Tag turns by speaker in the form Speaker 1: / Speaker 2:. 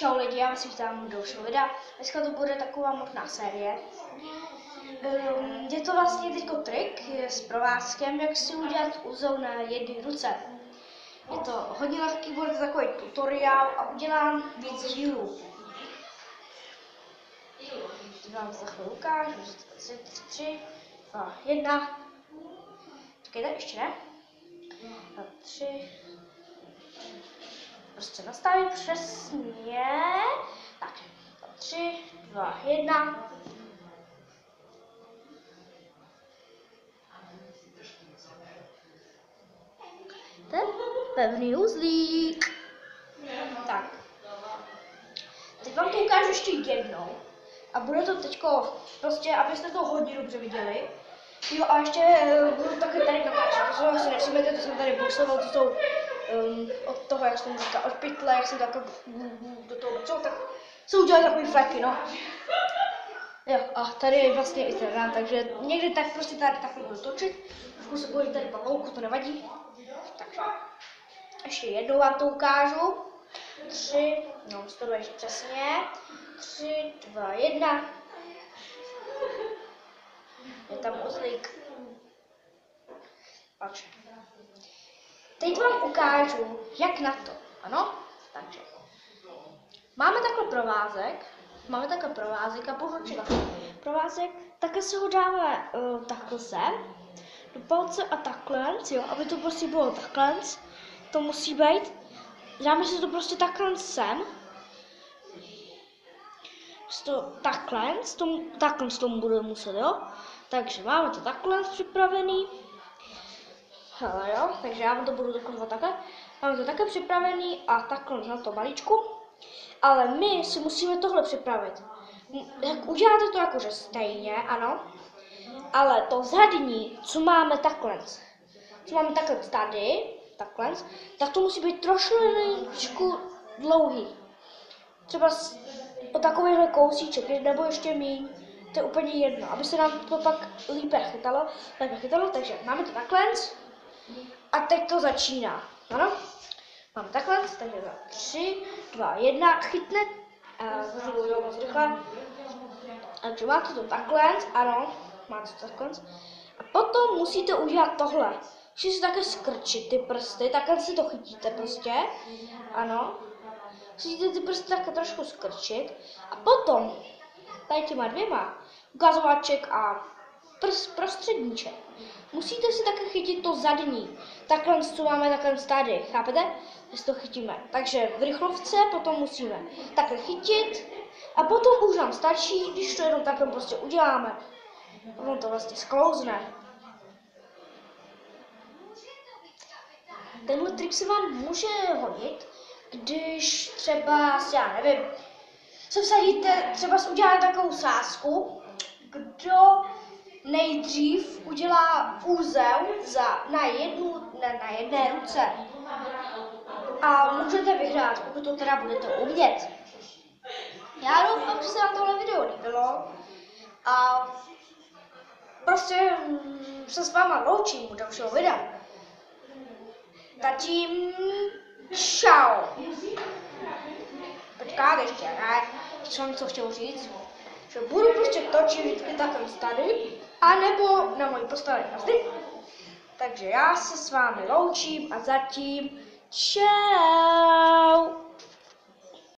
Speaker 1: Čau lidi, já vás vítám u dalšího videa. Dneska to bude taková možná série. Je to vlastně teďko trik s provázkem, jak si udělat úzel na jedné ruce. Je to hodně lehký, bude to takový tutoriál a udělám víc dílů. Vám za chvíli ukážu, 3, 2, 1. Čekejte, ještě ne. 2, 3. Prostě nastavím přesně. Tak, 3, 2, 1. Ten pevný uzlík. Tak. Teď vám to ukážu ještě jednou. A bude to teďko, prostě, abyste to hodně dobře viděli. Jo, a ještě budu taky tady natáčet. To jsou asi nevšimnete, to jsem tady boxoval, to jsou od toho, jak jsem říkal, od pytle, jak jsem tak do toho boxoval, tak se udělali takový fleky, no. Jo, a tady je vlastně i ten rán, takže někdy tak prostě tady takhle budu točit. Trošku se bojím tady palouku, to nevadí. Takže ještě jednou vám to ukážu. 3, no, to bude přesně. 3, 2, 1. Je tam uzlík. Takže. Teď vám ukážu, jak na to. Ano? Takže. Máme takhle provázek a pohlčit provázek, takhle se ho dáme takhle sem, do palce a takhle, jo, aby to prostě bylo takhle, to musí být. Dáme si to prostě takhle sem, takhle s tomu budeme muset, jo. Takže máme to takhle připravený. Hele, jo, takže já vám to budu dokončovat takhle. Máme to takhle připravený a takhle na to balíčku. Ale my si musíme tohle připravit. Jak uděláte to jakože stejně, ano. Ale to zadní, co máme takhle tady, tak to musí být trošku dlouhý. Třeba o takovýhle kousíček, nebo ještě míň. To je úplně jedno, aby se nám to pak lépe chytalo. Takže máme to takhle. A teď to začíná, ano? Máme takhle, takže 3, 2, 1, chytne. Moc rychle. Takže máte to takhle, ano, máte to takhle. A potom musíte udělat tohle. Musíte si také skrčit ty prsty, takhle si to chytíte prostě, ano. Musíte ty prsty také trošku skrčit. A potom, tady těma dvěma, ukazováček a prostředníček. Musíte si také chytit to zadní, takhle, co máme takhle tady, chápete? Když to chytíme. Takže v rychlovce potom musíme takhle chytit a potom už nám stačí, když to jenom takhle prostě uděláme. On to vlastně sklouzne. Tenhle trik se vám může hodit, když třeba, já nevím, se vsadíte, třeba uděláte takovou sázku, kdo nejdřív udělá úzel na jedné ruce. A můžete vyhrát, pokud to teda budete umět. Já doufám, že se vám tohle video líbilo. A prostě se s váma loučím u dalšího videa. Zatím čau. Počkáte ještě, ne? Co jsem něco chtěl říct? Že budu prostě točit vždycky takhle tady, anebo na mojí postavě jazdy. Takže já se s vámi loučím a zatím čau.